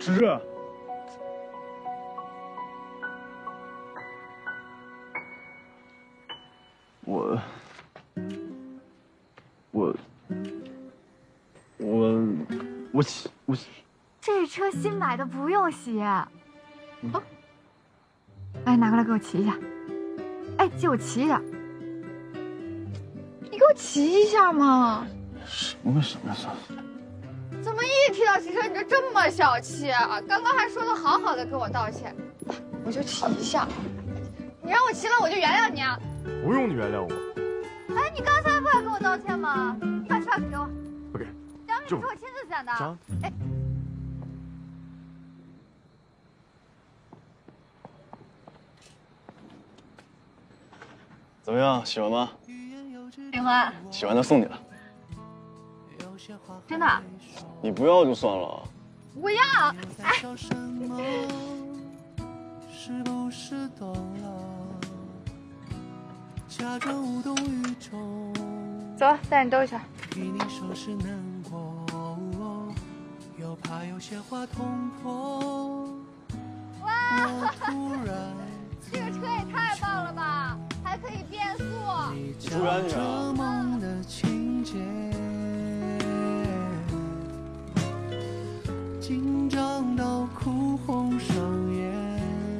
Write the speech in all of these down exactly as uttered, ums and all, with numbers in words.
吃。我，我，我，我洗我洗。 这车新买的，不用洗。嗯、哦，哎，拿过来给我骑一下。哎，借我骑一下。你给我骑一下嘛。 什么什么什么？ 怎么一提到骑车你就这么小气啊？刚刚还说的好好的跟我道歉，我就骑一下。你让我骑了我就原谅你啊？ 不用你原谅我。 哎，你刚才不还跟我道歉吗？把车给我。 不给。 杨明是我亲自选的。哎。 怎么样，喜欢吗？ 喜欢。 喜欢的送你了。 真的？ 你不要就算了。 我要。哎。走，带你兜一圈。哇！这个车也太棒了吧！还可以变速。 住远点啊！ 紧张到哭红双眼，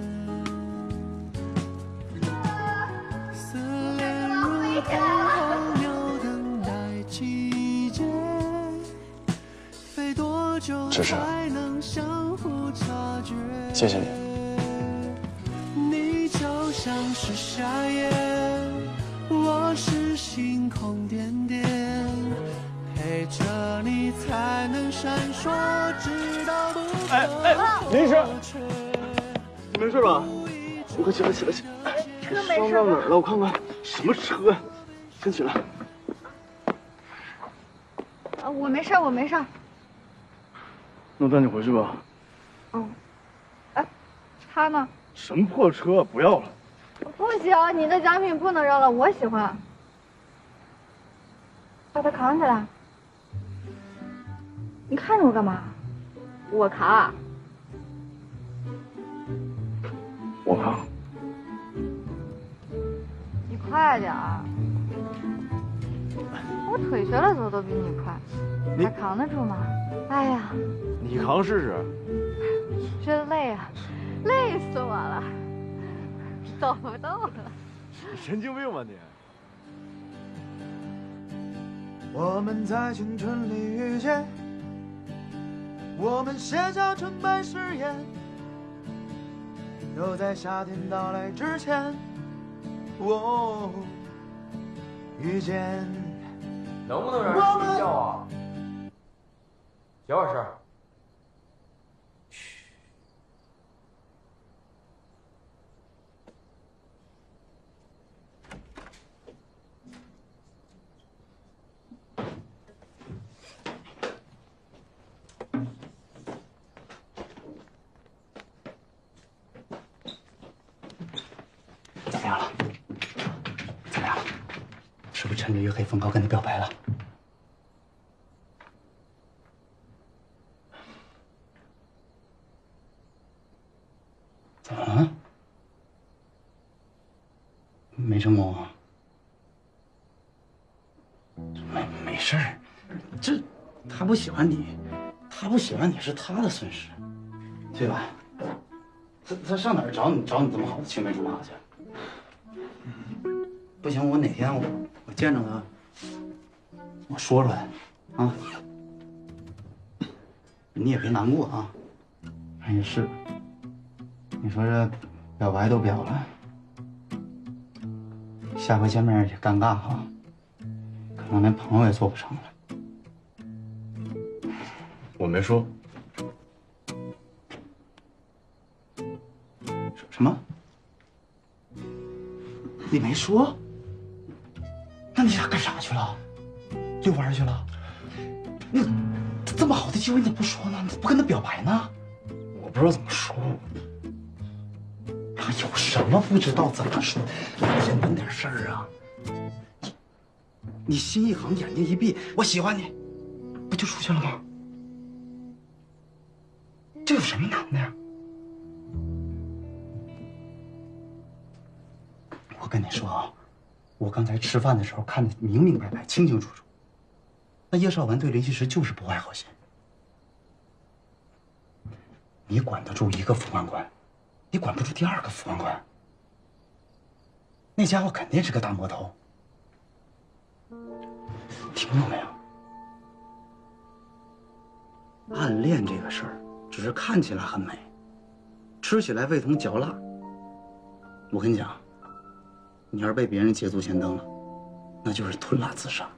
思念如同候鸟等待季节，飞多久才能相互察觉？ 谢谢你。 你就像是夏夜，我是星空点点。陪着你才能闪烁，直到不可哎哎，林医师，你没事吧？你快起来起来起来！ 车没事。 伤到哪儿了？我看看。什么车呀？先起来。 啊，我没事，我没事。 那我带你回去吧。 嗯。哎，他呢？ 什么破车？不要了。 不行，你的奖品不能扔了，我喜欢。把它扛起来。你看着我干嘛？我扛。 我扛。 你快点儿！我腿瘸了走都比你快，你还扛得住吗？哎呀， 你扛试试。 真累啊，累死我了，走不动了。 你神经病吧你！ 我们在青春里遇见。我们写下成败誓言，又在夏天到来之前，哦，遇见。 能不能让人睡觉啊？小点声。嘘。 怎么样了？怎么样了？是不是趁着月黑风高跟他表白了？怎么了？没成功啊？没没事儿，这他不喜欢你，他不喜欢你是他的损失，对吧？他他上哪儿找你找你这么好的青梅竹马去？不行，我哪天我我见着他，我说出来，啊，你也别难过啊。也是，你说这表白都表了，下回见面也尴尬哈，可能连朋友也做不成了。 我没说。 什么？你没说？那你俩干啥去了？遛弯去了？那这么好的机会你怎么不说呢？你怎么不跟他表白呢？ 我不知道怎么说。 啊，有什么不知道怎么说？简单点事儿啊！你你心一横，眼睛一闭，我喜欢你，不就出去了吗？这有什么男的呀？我跟你说啊，我刚才吃饭的时候看得明明白白、清清楚楚。那叶绍文对林希时就是不怀好心。你管得住一个副官官，你管不住第二个副官官。那家伙肯定是个大魔头。听到没有？暗恋这个事儿，只是看起来很美，吃起来味同嚼蜡。我跟你讲，你要是被别人捷足先登了，那就是吞蜡自杀。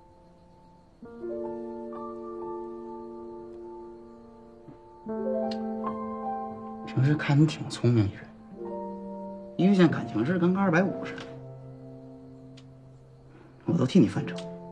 平时看你挺聪明一人，一遇见感情事跟个二百五似的，我都替你犯愁。